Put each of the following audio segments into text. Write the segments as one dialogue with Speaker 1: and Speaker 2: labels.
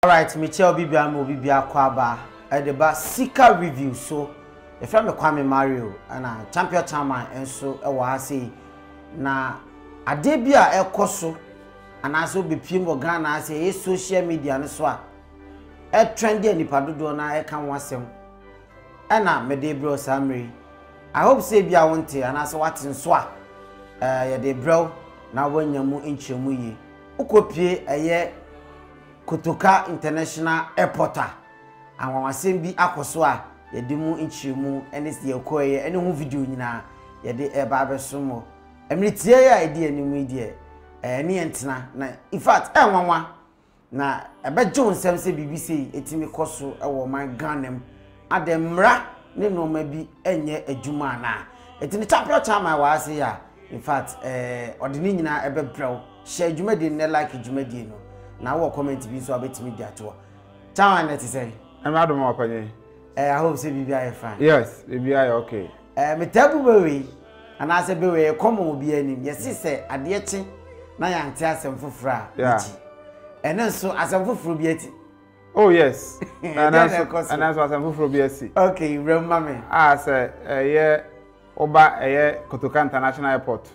Speaker 1: Alright, Michelle Bibia mo Bibia Kwaba Edeba Sika review so if I'm Kwame Mario and champion chairman and so I say na adebia ekoso and also be pimo Ghana say social media and so trendy and nipadodo na e kan wasem na medebro samri I hope say bia wonte and also what in so ya de bro na wanyamu nchemu yi ukopie eye Kotoka International Airport and wasem bi akoso a yede mu nchemu ene se yekoye ene hu video nyina yede eba abesomo emritie ya ide animu ide ne entena na in fact enwanwa na ebejo nsem se BBC etimi koso ewo man Ghanam ademra ne noma bi enye adwuma na etini champion chama wa ase ya in fact odini nyina ebebrew share adwuma de ne like adwuma de no na wo comment bi so abetimi di ato chama na ti say
Speaker 2: Amado mo apanye
Speaker 1: I hope say Bibia are fine.
Speaker 2: Yes, Bibia are okay.
Speaker 1: Me tabu bewe and I say bewe come obi anim. Yes say ade eche na ya nte asem fofura.
Speaker 2: Yeah.
Speaker 1: And then so asem foforo bi eti.
Speaker 2: Oh yes. And that's asem foforo bi eti.
Speaker 1: Okay, remember me.
Speaker 2: Say oba Kotoka International Airport.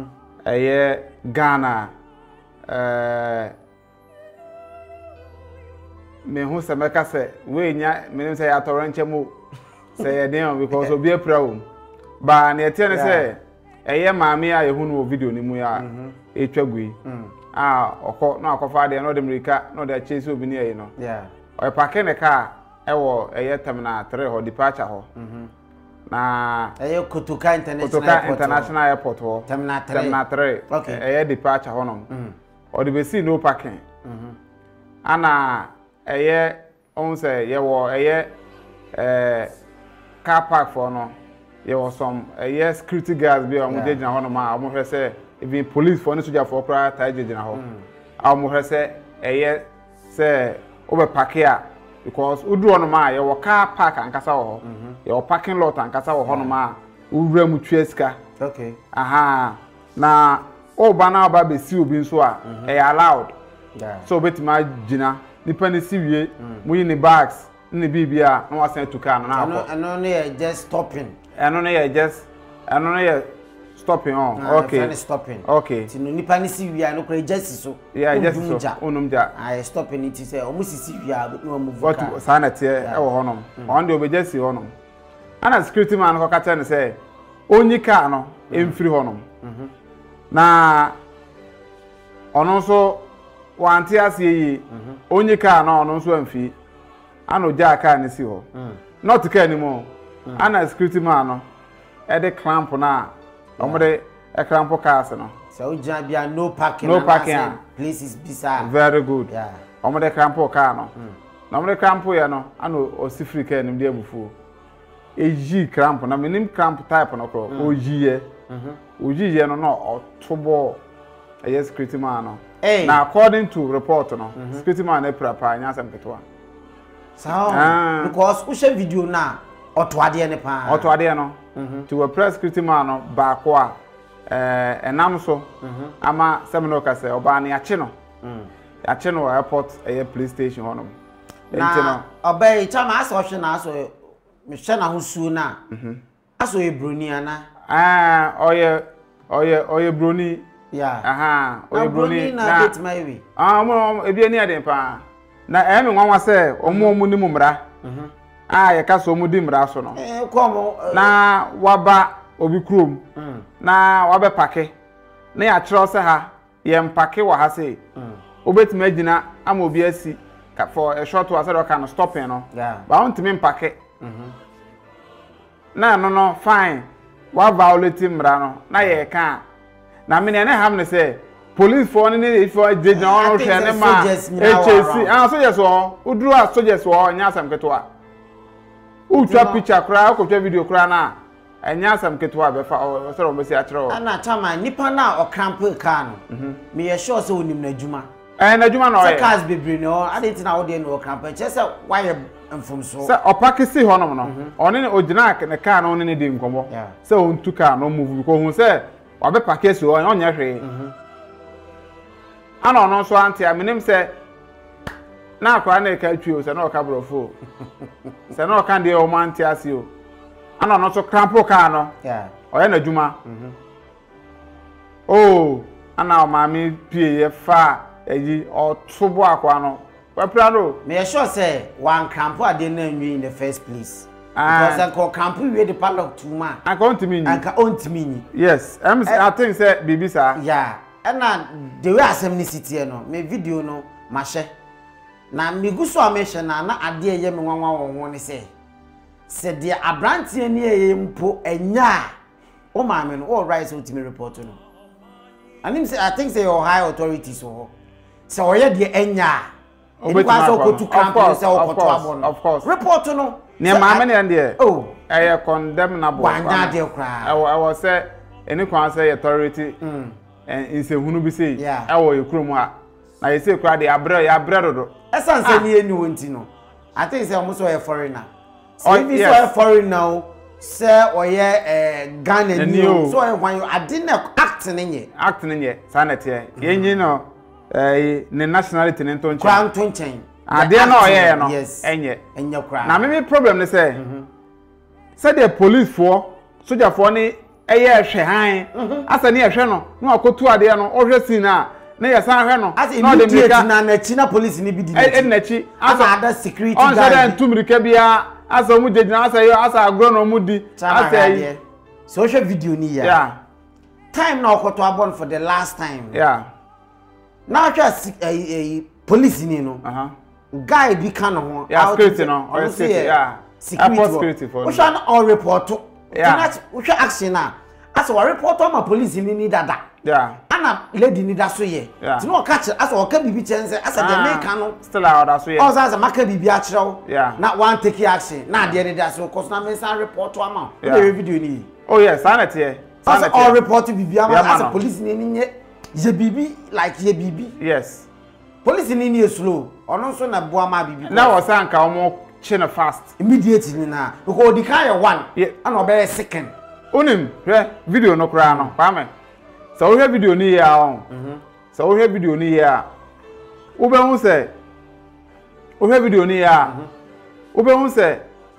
Speaker 2: Ghana me hu se meka se we nya me say atoranche mu say ye den because obi apra ba na etie ne say maame a ye hu no video ni mu ya etwagui okọ na akọfa de no de America no de chase obi ni no o park ne car wo terminal 3 ho departure ho na
Speaker 1: Kotoka
Speaker 2: International Airport ho
Speaker 1: terminal
Speaker 2: 3
Speaker 1: okay
Speaker 2: departure ho no o de be see no parking ana on say ye wo car park for no ye was some security guards be on dey gina ho no ma o mo hwe say even police for no soldier for pra tie gina ho a mo hwe say say over park here because udu no ma ye wo car park ankasa ho ye wo parking lot ankasa ho no ma uwura mu twaska
Speaker 1: okay
Speaker 2: na o bana ba be si obi nso a allowed so betima gina nipa ne siwie mu ni bags ni bibia na wasan to car na akọ
Speaker 1: eno no just stopping
Speaker 2: eno no stopping on okay
Speaker 1: stopping
Speaker 2: okay
Speaker 1: ti no nipa ne siwie no kra just so
Speaker 2: just so onum ja
Speaker 1: stopping it say o mu siwie a no move
Speaker 2: what sanate e wo honom on de obejasi honom ana security man ko kata ne say onyi car no emfiri honom na ono so wanti asie yi onye ka na ono so amfi ana oja ka ne si ho not ka ni mo ana security man no e de clamp na omode e clamp cars no
Speaker 1: so oja bia no parking places bizarre
Speaker 2: very good omode clamp car no na omode clamp ya no ana osifri ka ni de abufu eji clamp na minim clamp type no ko ojiye no otobo security man no now, according to report, no, security man prepare nya sem ketwa.
Speaker 1: So, because we share video na otwade ne pa.
Speaker 2: Otwade no. To a press security man no ba ko a enam so ama semino ka say oba na yache no. Yache no airport police station hono.
Speaker 1: Na oba e chama aso hwe na aso me hwe na hosu na. Aso e broni ana. Oye broni. Yeah.
Speaker 2: Oye broni
Speaker 1: na bit my way.
Speaker 2: Mo ebi ani ade pa. Na me nwanwa se omo ni mumra. Ye ka so mu di mra so no. Na waba obi krom. Na wabe pake. Na ya kiro se ha ye mpake wa ha se. Obetime agina ama obi asi ka for a short while say do can stopping no. Ba won timi mpake. Na no fine. Wa violate mra no. Na ye ka na me ne have ne say police for ni if you dey na on hwe ne ma HC soldiers o uduru a soldiers o nya asam keto utwa picture kra akotwa video kra na enya asam keto a be fa o say o be si a kire o
Speaker 1: ana chama nipa na o cramp car no me ye sure say onim na djuma
Speaker 2: na djuma no
Speaker 1: say cars bebre no adenti na wo dey no cramp che say why mfom so
Speaker 2: say opakisi honom no oni ne ogina ne car no oni ne di nkomo say on tu car no move ko hu say wabe pakesi onye hwe ana ono so anti aminim say na akwa na ka twi o se na o ka brofo se na o ka de o manti ase o ana no so crampo ka no o ye na djuma oh ana o ma mi pie ye fa eyi o tubo akwa no we prado
Speaker 1: me sure say one crampo ade na nwi in the first place because anko crampo we the padlock too ma
Speaker 2: anka ontimi nyi
Speaker 1: anka ontimi nyi
Speaker 2: yes I think say bibi sa
Speaker 1: yeah na the way asem ni city no me video no ma hye na me guso amehye na ade ye me nwanwa won ne se de abrantie ne ye mpo enya o ma me no all right so timi report no anim say I think say your high authorities so oye de enya because o kotu campaign say o kotu abon
Speaker 2: of course
Speaker 1: report no
Speaker 2: ne ma me ne de
Speaker 1: oh
Speaker 2: eh condemnable
Speaker 1: wanya de kra
Speaker 2: I was say any kwan say authority inse hunu bi say e wo yekrom a na ye say kra de abre dodo
Speaker 1: esan say ni eni wonti no I think say almost a foreigner so if you so a foreigner now say oye Ghana ni so when you adin act nye
Speaker 2: sanete yenyi no ne nationality ne ntonchen
Speaker 1: kra ntonchen
Speaker 2: ade na oye no enye
Speaker 1: kra
Speaker 2: na me problem ne say the police for soldier for ni eye ehwe han asa ni ehwe no na akotu ade no ohwe sin na ye san hwe no
Speaker 1: no de mirika na China police ni bi di
Speaker 2: na chi
Speaker 1: asa ada security
Speaker 2: guard on say dem tumirika bia asa mu jejina asa agro no mu di asa yi
Speaker 1: social video ni ya time na okoto abon for the last time now just police ni no guy bi kan ho
Speaker 2: security no or security for
Speaker 1: we shall all report we shall action na as we report on my police ni dada ana lady ni da so ye ti no catch as we ka bibi chense as the make no
Speaker 2: still out so ye
Speaker 1: o as maka bibi a kirew na one take action na de ni da so cause na me san report am the video ni
Speaker 2: oh yes sanete ye
Speaker 1: as all report bibi am as police ni nye ye bibi like ye bibi
Speaker 2: yes
Speaker 1: police ni slow ono so na boa ma bibi
Speaker 2: na wo san ka omo chine fast
Speaker 1: immediately na because the kind one and obey second
Speaker 2: onim hwe video no kra no kwame so we video ni ya on so we video ni ya ube hu se we video ni ya ube hu se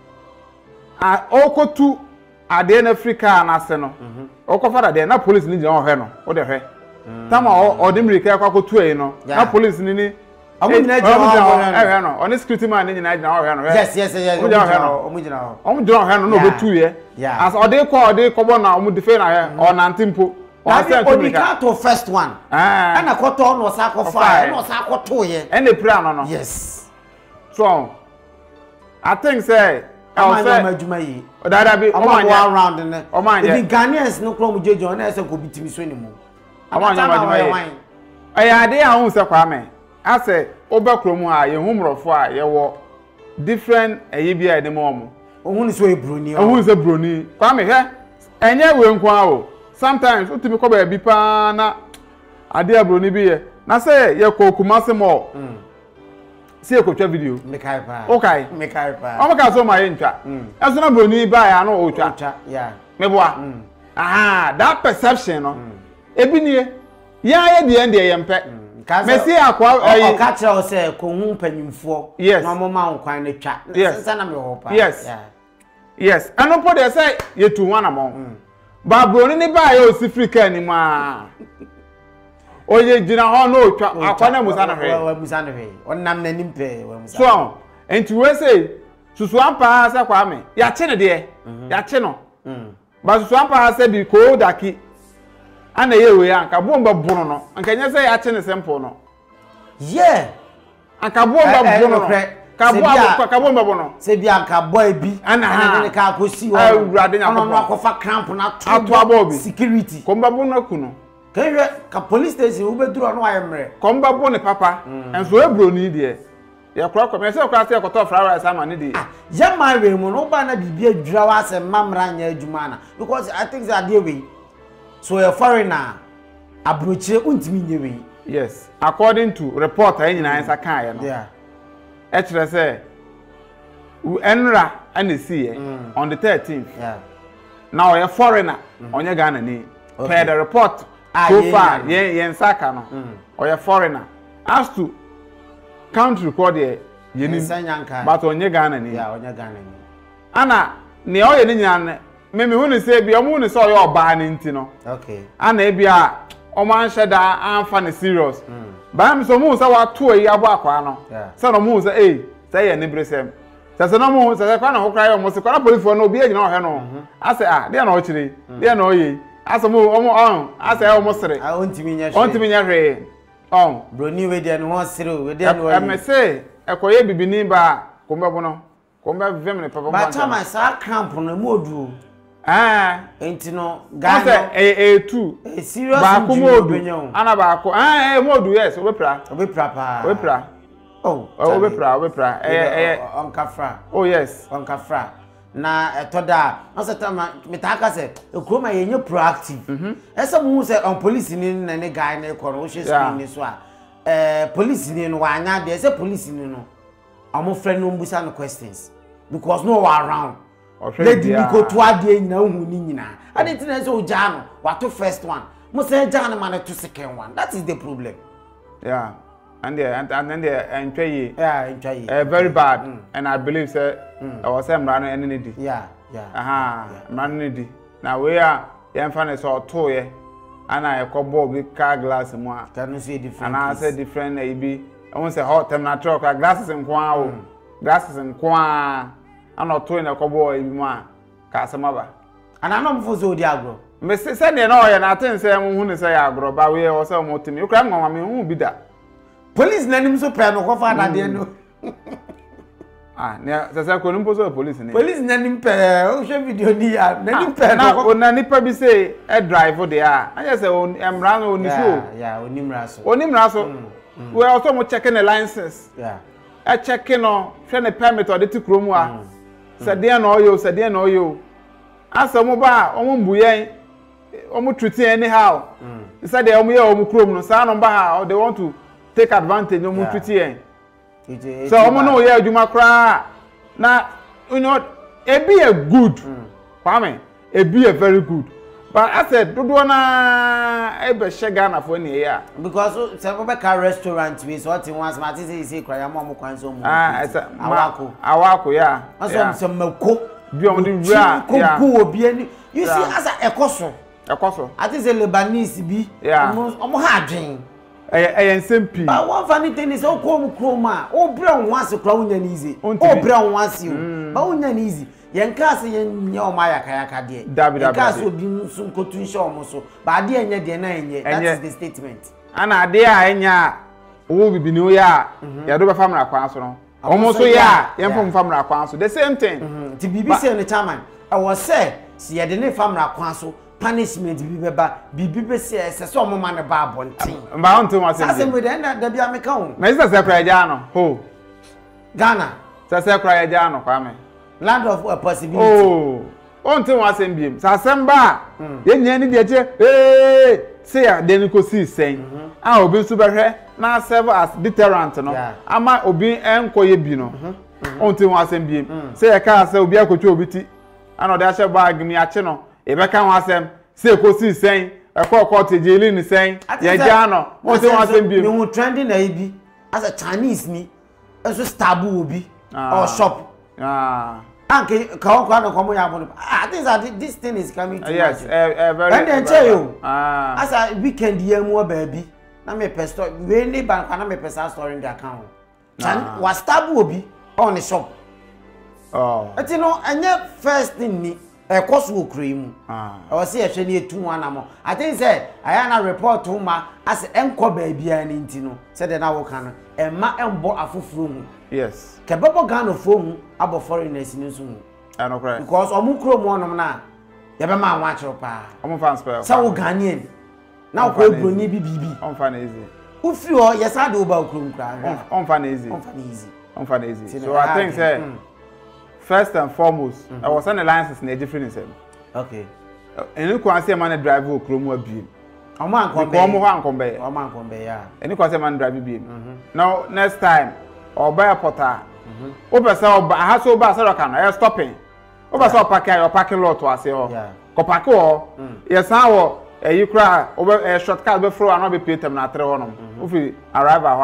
Speaker 2: okotu ade na Africa na se no okofara de na police ni jina ohwe no o de hwe tama o de America kwakotu e no na police ni
Speaker 1: omujina jina
Speaker 2: no on security man ni jina jina ohwe no
Speaker 1: yes
Speaker 2: omujina ohwe no no betu ye as ode ko bona omudife na he o nantimpo
Speaker 1: o to first one and akoto no sa akofa no sa akoto ye
Speaker 2: and the plan no
Speaker 1: yes
Speaker 2: so I think say I say
Speaker 1: majuma yi
Speaker 2: dada bi
Speaker 1: o man around ne the Ghanaians no kro mu jejo na say ko bitimi so ni mu
Speaker 2: amanya majuma yi aya ade a hu se kwame ase obekro mu a ye humrofo a ye wo different ayi bia ede mo mo
Speaker 1: ohun so ebroni
Speaker 2: ohun se broni kwame he enye we nkwa o sometimes utimi ko ba bi pa na ade abroni bi ye na say ye ko kumase mo see a kotwa video
Speaker 1: mekai pa
Speaker 2: okay
Speaker 1: mekai pa
Speaker 2: o maka so ma ye ntwa eso na broni ba ya no o twa
Speaker 1: yeah
Speaker 2: meboa that perception no ebi nie ya ye de ende ye mpe mesi akwa
Speaker 1: o ka kire o se ko hu panyimfo na mo ma nkwan na twa sensa na me ho pa
Speaker 2: yes anopo de say ye tu wana mo ba broni ni ba ye o sifrika ni ma oye jina ho no twa akwa na musa na hwe
Speaker 1: onnam na nimpe wa musa
Speaker 2: so enti we say susu ampa sa kwa me ya che ne de ya che no ba susu ampa sa bi ko daki ana ye we anka bomba bunu no anka nya say ya che ne simple no anka bomba bunu no ka bomba bunu
Speaker 1: se bi anka boy bi ana ne ka akosi wa
Speaker 2: awurade nya
Speaker 1: ko no akofa cramp na
Speaker 2: to abobi
Speaker 1: security
Speaker 2: komba bunu kuno
Speaker 1: kenwe ka police station ube duro no ayemre
Speaker 2: komba bu ne papa enso ebro ni de ya kura ko me se kura se ekoto flower sama ni de
Speaker 1: ya man we mu no ba na bibia dwura wa se mamra nya adwuma na because I think that dey we so a foreigner abrochire untimi nyewe
Speaker 2: yes according to report ayi nyina ansa kan ya no e kire se enra anesi on the 13th now a foreigner onye Ghana ni per the report so far yen saka no or a foreigner as to country called the Yenim, but on your Ghana.
Speaker 1: Yeah, on your Ghana.
Speaker 2: Anna, near all your Maybe when you say, be a moon saw your ban in Tino.
Speaker 1: Okay.
Speaker 2: And maybe a man said that I'm funny serious. But I'm so moons our 2 year back. Yeah. Son of moons, say a nibrisem. There's no moon, says a kind of cry almost a couple for no beer, you know. I say, they are not actually, they are no ye. As a move on, I say almost I want to mean your rain. Oh, Bruni with the one through with the I may say, a coy be nearby, Combabono, Comba Vemini, Papa. By the time I saw cramp on the mood. Ain't no Ghana a2 a serious modu anabako modu yes obepra on kafra oh yes on kafra na etoda oseta metaka se ekroma yenye proactive ese mu se on police ni na ne guy na ekoro wo hwe screen ni so a police ni no wanya de ese police ni no amo friend no mbusa no questions because no one around. Lady go to adie nyina hu ni nyina. Ade tina so oja no wato first one. Mo say ja na man to second one. That is the problem. Yeah. And then they entry. Yeah, entry. Very bad. And I believe say I was say man any need. Yeah. Man need. Now we are yan fan so to ye. And I ball big car glass mo. Can you see different? And I say different e be. I want say hot them na truck glasses in kwa o. Glasses in kwa. I'm not doing a cowboy anymore. Casamaba. And I'm not for Zodiagro. Mr. Sunday, no, and I think say I'm going to say agro, but we are so more to me. You can't go, I mean, who be that? Police name so piano, what father didn't know. Yeah, that's a Columbus police. Police name pair, show video near, name pair. Now, on any purpose say a drive for the air. I just say, I'm running on the show. Yeah, on him Russell. We're also checking the licenses. Yeah. I checking on, trying a permit or the two chroma. Said they know you. As a mobile, treat anyhow. They said they are chrome, no sound on bar, or they want to take advantage of treating. So, no, yeah, you might cry. Now, you know, it be a good, Pame, it be a very good. But I said, do wanna ever Shagana for any year because some restaurant we sort in once, Matisse is a cry, Mamma Quanso. Awako, yeah. Some milk, beyond the rare, you see, as a cosso. I think a Lebanese be, yeah, almost hard drink. A simple. But one funny thing is, oh, chroma, oh, brown wants to crown and easy, oh, brown wants you, bone and easy. Yankasi yenyo maya kayaka die. Yankasi obi sun kotun sha omo so. Ba die enye die na enye. That is the statement. Ana ade a enya wo bibi ni o ya. Ya do be famra kwan so no. Omo so ya, yen fom famra kwan so. The same thing. Ti bibi say no chairman. I was say si ye de ne famra kwan so punishment bibi beba bibi be say so omo ma ne ba abontin. Ba on to ma say. Say me de na da bia me ka ho. Me say kra ja no. Ho. Ghana. Say kra ja no kwa me. Land of possibility. Oh, on to was MBM. Sasemba, Yen say, then you could see saying, I will be super here now serve as deterrent. No, I might be Bino. On to was MBM. Say a car, so be a coach obiti. I know that shall bag me a channel. If I can't ask them, say, could see saying, a cottage, Jelin saying, Yajano, what was MBM. No trending AB as a Chinese me, as a tabu be or shop. I think this thing is coming to yes, very. And then tell you, as a weekend year more baby. Na me pastor, we need bank na me person store in the account. And was tabu be on the shop. Oh, you know, and your first thing ni a cost will cream. I was here actually 2-1 more. I think say I am a report to ma as enko baby and intino. Said that I will can and ma embo afu. Yes. Kebabo Ghana phone about foreigners in Zoom. I know correct. Because Omukro one na Yabama watch your pa. Fan spell. So Ghanaian. Now go Bruni BB. On fan easy. If you are yes, I do about Krum. On fan easy. On fan easy. So I think say first and foremost, I was on the license in a different thing. Okay. And you can say man drive Krum will be. Oman come yeah. And you can say man drive be. Now next time or buy a potter. Over so has so bad so can I stopping. Over so parking lot to us here. Kopako, yes, now you cry over a shortcut before and not be paid them na 3 on. If we arrive at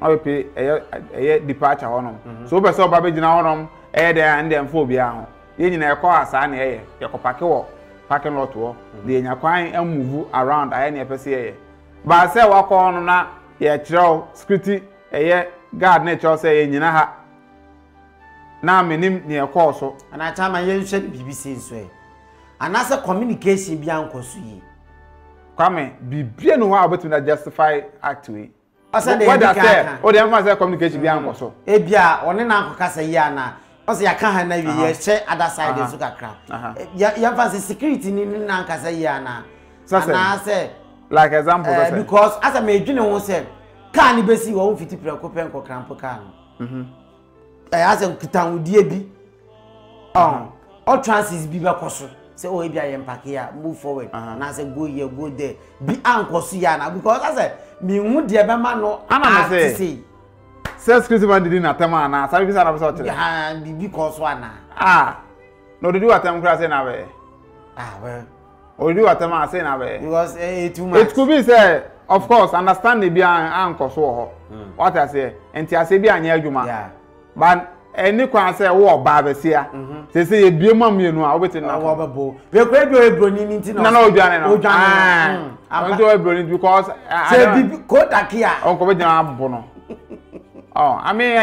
Speaker 2: na we pay departure honom so be so ba be gina honom dey and dem fo bia ho ye nyina e ko asa na ye ko park wo parking lot wo de nya kwan move around aye na e pese ye ba se wa ko no na ye kiro security guard na cho say ye nyina ha na menim ne e ko so
Speaker 1: ana chama ye nhwe BBC nso e anasa communication bia nkoso yi
Speaker 2: kwame bibia no wa obetumi na justify act we
Speaker 1: asa de
Speaker 2: o de am say communication bia nkoso
Speaker 1: e bia one na nkokasa yi ana ose ya ka ha na wi ye che other side so kakra ya fa security ni na nkasa yi ana ana say
Speaker 2: like example
Speaker 1: because as I me dwene ho say car ni besi wo fiti preko penko krampo car no as a kitanwudie bi all transit bi be koso say oh bia ye mpake ya move forward na say go here go there bi ankoso ya na because as I me hu de be ma no
Speaker 2: ana say security man didn't attempt na sabi bisa na be so tele
Speaker 1: ha bi koso ana
Speaker 2: no did you attempt kra say na be
Speaker 1: well
Speaker 2: or do attempt say na be
Speaker 1: because too much
Speaker 2: it could be say of course understand the bi ankoso ho what I say enti ase bi anya adwuma but any kwan say wo ba besia say ye bie mam yenu a obeti na
Speaker 1: wo bebo we kwa bi obroni ni nti
Speaker 2: na odwane no onto obroni because
Speaker 1: say bi Kotoka ya
Speaker 2: onko be jina abo no I mean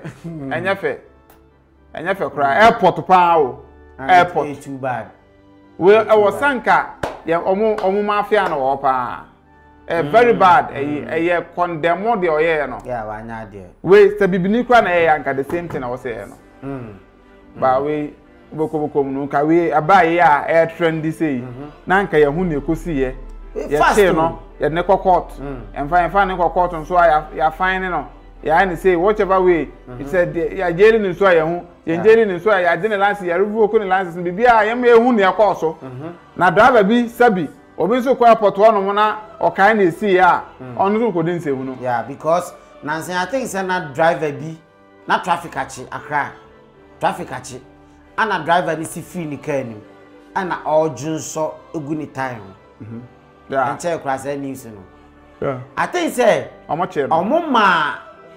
Speaker 2: enye fe kra airport pa o airport
Speaker 1: too bad
Speaker 2: we was sanka ya omu mafia no wo pa very bad ye condemn de oye no
Speaker 1: wa nya de
Speaker 2: we se bibini kwa na ye anka the same thing na wo say no ba we boko mu ka we abaye ya air trendy say na anka ye hu na ekosi ye che no ye ne court emfa ne court nso ya fine no ya ni say whatever way it said ya jeri ni nso ya hu ye jeri ni nso ya de ne lance ya review ko ni lance bibia ya ma ehu ne ekoso na driver bi sabi obi nso kwa airport ho no na okai na esi ya onu so ko de nse hu no
Speaker 1: because nanse I think say na driver bi na traffic achi akra traffic achi ana driver ni si free ni car ni ana ojun so egu ni time and check class news no I think say omoma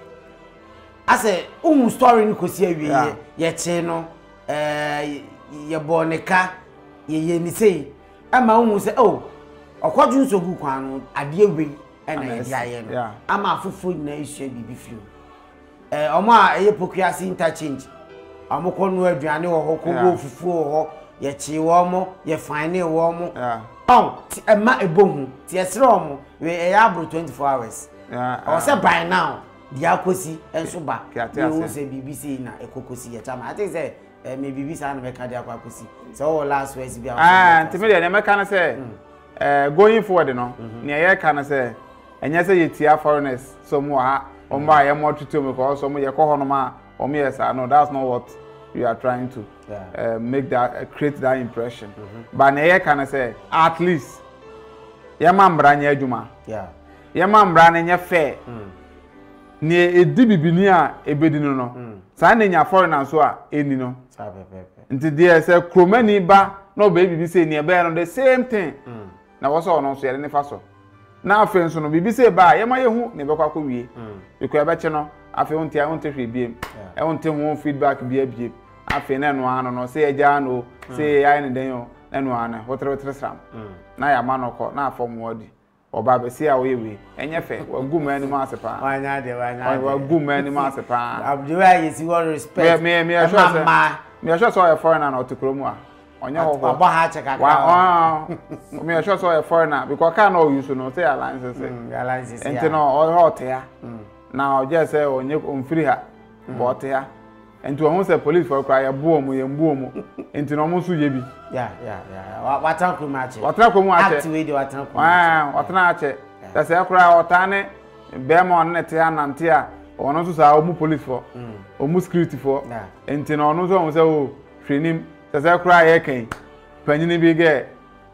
Speaker 1: ase story ni kosi awie ye che no ye boneka ye ni sei ama say okwaju nsogu kwan no ade awe na ye dia ye no ama afofo na isua bibi firi omo a eye pokuasi interchange amoko no aduane wo ho kogo fufuo ho ye chi wo mo ye fine wo mo ti ema ebohu ti esre omo we ya abro 24 hours o say by now dia kosi enso ba we say BBC na ekokosi ye chama I think say me BBC na me ka dia kosi so last words bi
Speaker 2: ntimi de me ka say going forward no ne ye ka na say enye say ye tia foreigners so mo ha o ma ye mo tutu me ko so mo ye ko hono ma o me yes no that's not what you are trying to make that create that impression but ne ye ka na say at least ye ma mbra nya adwuma ye ma mbra na nya fair ne edi bibini a ebedi no sa na nya foreigner so a eni no nti dey say kromani ba no baby say ne be no the same thing na wo so no so ye ne fa so na afen so no bibi say ba ye ma ye hu ne be kwa kwa wie because be che no afen won tia won te hwe biem e won te won feedback bia biem afen na no ano no say eja no say ai ne den yo na no ana wotre sram na ya ma no ko na afom wodi oba be say a wo ye we enye fe wagu ma ni ma sepa
Speaker 1: wanya de
Speaker 2: wagu ma ni ma sepa
Speaker 1: abduwa ye si one respect
Speaker 2: me sure so foreigner na otikromu a onye ho ho
Speaker 1: agba ha cheka ka
Speaker 2: me sure so foreigner because can no use no say alliances enti no o hot ya na o je say onye omfiri ha but ya enti o say police for cry ya buo mu enti no mo so ye bi
Speaker 1: watan kromache
Speaker 2: activate the watan kromache watan ache da say cry otane be mo ne te anante a ono so sa o mu police for o mu security for enti no ono so say o hwenim say cry ye kan panyini bi ge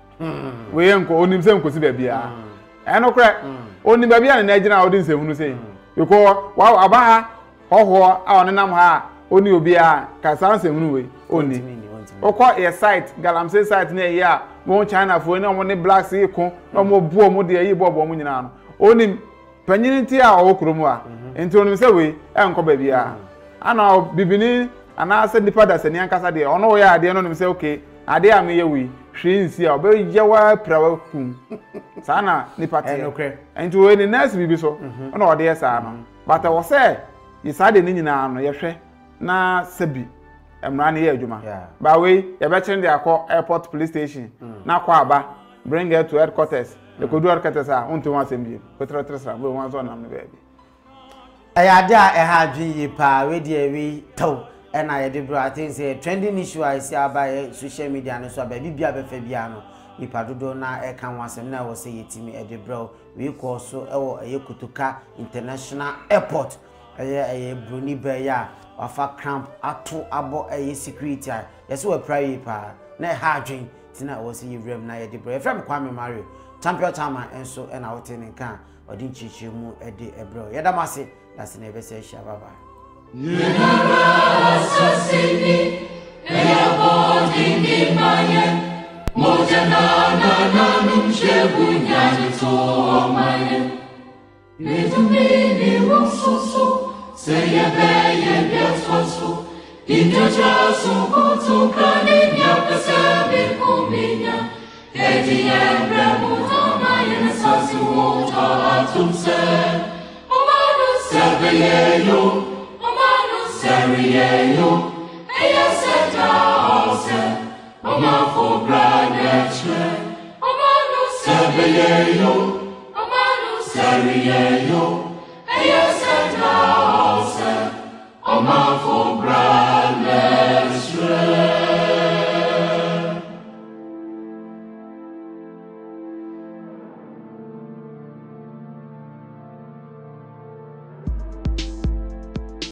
Speaker 2: we enko onim se nkosi ba bia eno cry onim ba bia na agina odi nsehunu sei because wa abaha hoho a onenam ha oni obi a ka sanse hunu we oni okọ ye site galamsey site na ye a mo China fo ni omo ne black sea ko omo buo mo de yi bobo mo nyina no oni panyini ti a okromu a enti onu se we enko ba bia ana bibini ana se nipa da se ni ankasa de ono ya ade no nim se okay ade am ye we hwinsi a obe yewa prawa kum sana nipa te enti we ni nurse bibi so ona ode ye sa no but wo se yisade ni nyina no ye hwe na sebi emra ne ye adwuma ba we ye be chin de akọ airport police station na kwa aba bring her to headquarters the kodu headquarters a unto wan sembi ko tre we wan so nam ne baby
Speaker 1: ade a ha dwi pa we de we taw and I did bro I think say trending issue I see about social media no so ba bibia be fa bia no nipa dodo na e kan wasem na wo say yetimi e de bro we call so e wo e Kotoka International Airport e broni be ya wafa cramp ato abo e security yes we pray pa na ha adwen tina wo say rem na e de bro e from Kwame Mario champion chairman enso e na wo tin kan odin chichi mu e de e bro yeda mase that's never say shababa
Speaker 3: Yenara sasini eabodi ni maye moja na numshebunya to maye Yetumini wososo seyebe biasoso injaja Kotoka ni nyapesebe kuminya edi embre maye na sasi wota atumse omanu sebeyeyo Seriyo, eyaseta ose, omafo braneche, omanu sebeyeyo, omanu seriyo, eyaseta ose, omafo